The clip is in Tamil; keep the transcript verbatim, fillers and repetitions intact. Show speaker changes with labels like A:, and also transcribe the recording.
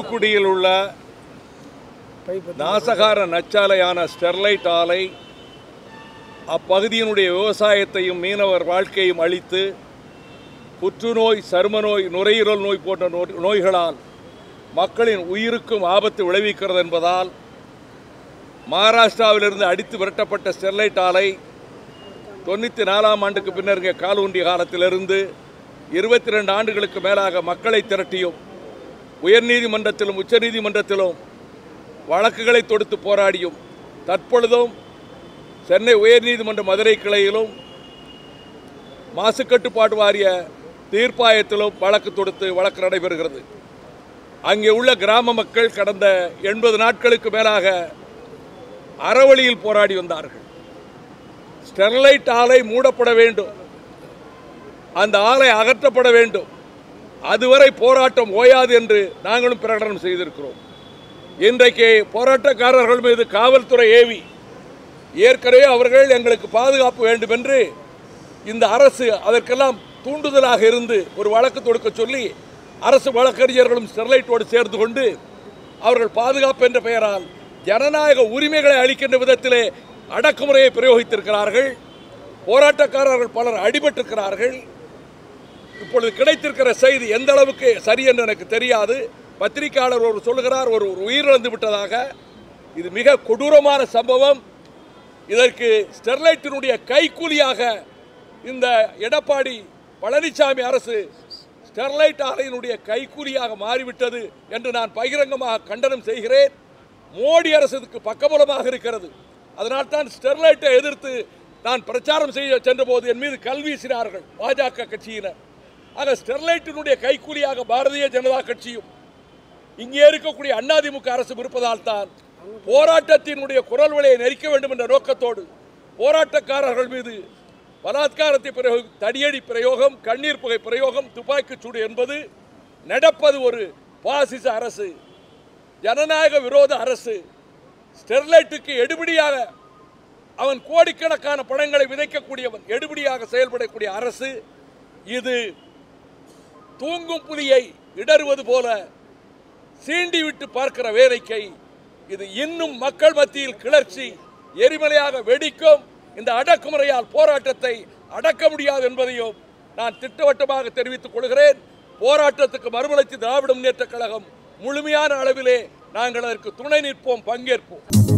A: தூத்துக்குடியில் உள்ள நாசகார நச்சாலையான ஸ்டெர்லைட் ஆலை அப்பகுதியினுடைய விவசாயத்தையும் மீனவர் வாழ்க்கையும் அழித்து புற்றுநோய், சரும நோய், நுரையீரல் நோய் போன்ற நோய்களால் மக்களின் உயிருக்கும் ஆபத்து விளைவிக்கிறது என்பதால் மகாராஷ்டிராவிலிருந்து அடித்து விரட்டப்பட்ட ஸ்டெர்லைட் ஆலை தொண்ணூற்றி நாலாம் ஆண்டுக்கு பின்னர் இங்கே காலூன்றிய காலத்திலிருந்து இருபத்தி ரெண்டு ஆண்டுகளுக்கு மேலாக மக்களை திரட்டியும் உயர்நீதிமன்றத்திலும் உச்சநீதிமன்றத்திலும் வழக்குகளை தொடுத்து போராடியும் தற்பொழுதும் சென்னை உயர்நீதிமன்ற மதுரை கிளையிலும் மாசு கட்டுப்பாட்டு வாரிய தீர்ப்பாயத்திலும் வழக்கு தொடுத்து வழக்கு நடைபெறுகிறது. அங்கே உள்ள கிராம மக்கள் கடந்த எண்பது நாட்களுக்கு மேலாக அறவழியில் போராடி வந்தார்கள். ஸ்டெர்லைட் ஆலை மூடப்பட வேண்டும், அந்த ஆலை அகற்றப்பட வேண்டும், அதுவரை போராட்டம் ஓயாது என்று நாங்களும் பிரகடனம் செய்திருக்கிறோம். இன்றைக்கு போராட்டக்காரர்கள் மீது காவல்துறை ஏவி ஏற்கனவே அவர்கள் எங்களுக்கு பாதுகாப்பு வேண்டும் என்று இந்த அரசு அதற்கெல்லாம் தூண்டுதலாக இருந்து ஒரு வழக்கு தொடுக்க சொல்லி அரசு வழக்கறிஞர்களும் ஸ்டெர்லைட்டோடு சேர்ந்து கொண்டு அவர்கள் பாதுகாப்பு என்ற பெயரால் ஜனநாயக உரிமைகளை அளிக்கின்ற விதத்திலே அடக்குமுறையை பிரயோகித்திருக்கிறார்கள். போராட்டக்காரர்கள் பலர் அடிபட்டிருக்கிறார்கள். இப்பொழுது கிடைத்திருக்கிற செய்தி எந்த அளவுக்கு சரி என்று எனக்கு தெரியாது. பத்திரிகையாளர் ஒரு சொல்கிறார் ஒரு உயிரிழந்து விட்டதாக. இது மிக கொடூரமான சம்பவம். இதற்கு ஸ்டெர்லைட்டினுடைய கைக்கூலியாக இந்த எடப்பாடி பழனிசாமி அரசு ஸ்டெர்லைட் ஆலையினுடைய கைக்கூலியாக மாறிவிட்டது என்று நான் பகிரங்கமாக கண்டனம் செய்கிறேன். மோடி அரசுக்கு பக்கபலமாக இருக்கிறது. அதனால் தான் ஸ்டெர்லைட்டை எதிர்த்து நான் பிரச்சாரம் செய்ய சென்றபோது என் மீது கல்வீசினார்கள் பாஜக கட்சியினர். ஆக ஸ்டெர்லைட்டினுடைய கைக்கூலியாக பாரதிய ஜனதா கட்சியும் இங்கே இருக்கக்கூடிய அதிமுக அரசு இருப்பதால் தான் போராட்டத்தினுடைய குரல் வலையை நெரிக்க வேண்டும் என்ற நோக்கத்தோடு போராட்டக்காரர்கள் மீது பலாத்காரத்தை பிரயோகம், தடியடி பிரயோகம், கண்ணீர் புகை பிரயோகம், துப்பாக்கிச்சூடு என்பது நடப்பது ஒரு பாசிச அரசு, ஜனநாயக விரோத அரசு. ஸ்டெர்லைட்டுக்கு எடுபடியாக அவன் கோடிக்கணக்கான பணங்களை விதைக்கக்கூடியவன், எடுபடியாக செயல்படக்கூடிய அரசு இது. தூங்கும் புலியை இடறுவது போல சீண்டி விட்டு பார்க்கிற வேலைக்கை இது இன்னும் மக்கள் மத்தியில் கிளர்ச்சி எரிமலையாக வெடிக்கும். இந்த அடக்குமுறையால் போராட்டத்தை அடக்க முடியாது என்பதையும் நான் திட்டவட்டமாக தெரிவித்துக் கொள்கிறேன். போராட்டத்துக்கு மறுமலர்ச்சி திராவிட முன்னேற்ற கழகம் முழுமையான அளவிலே நாங்கள் அதற்கு துணை நிற்போம், பங்கேற்போம்.